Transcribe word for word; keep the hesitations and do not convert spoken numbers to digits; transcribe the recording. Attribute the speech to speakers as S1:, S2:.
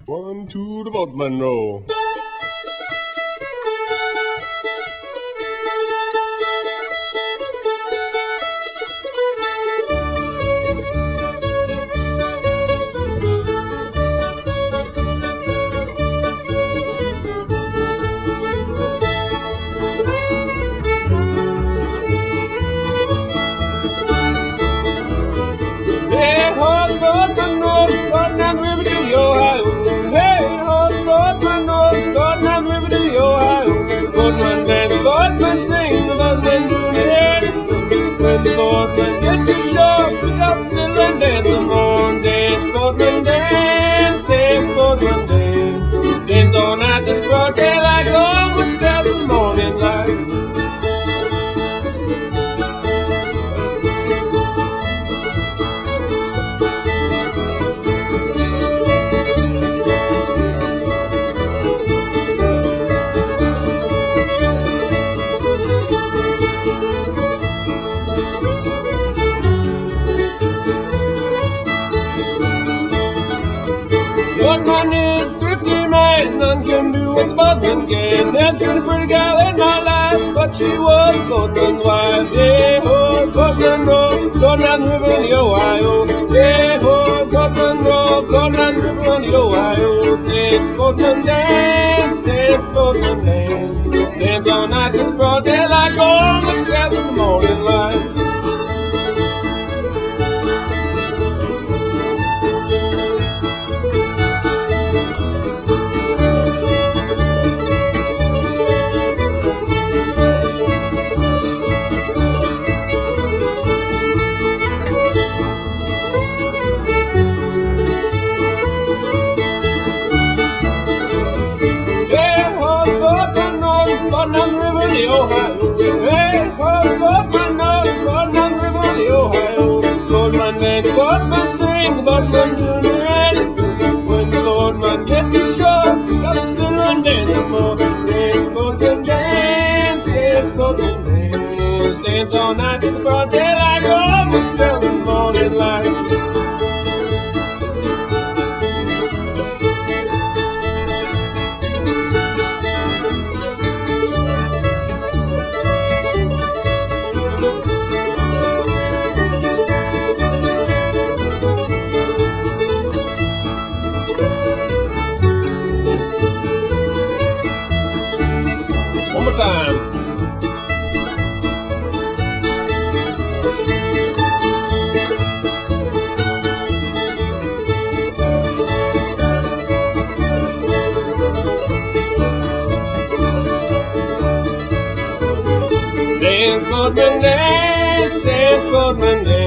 S1: One, two, the boatman row. Boatman sing, the boatman doing it. When the boatman get to shore, pick up fiddle and dance. Come on, dance, boatman, dance, dance, boatman, dance. Dance all night till broad daylight, almost till the morning light. Boatman is thrifty man, none can do what boatman can. Never seen a pretty gal in my life, but she was boatman's wife. Yeah, ho, boatman row, going down the river in the Ohio. Yeah, ho, boatman row, going down the river in the Ohio. Dance, boatman, dance, dance, boatman, dance. Dance all night till broad daylight, go on the grass in the morning light. Going down the river in the Ohio. Hey, ho, boatman, no, going down the river in the Ohio. Boatman dance, boatman sing, the boatman doing the ready. When the boatman gets to shore, got to fiddle and dance some more. Dance, boatman, dance, dance, boatman, dance. Dance all night till the broad daylight, almost till the morning light. One more time. Dance, boatman, dance, dance, boatman, dance.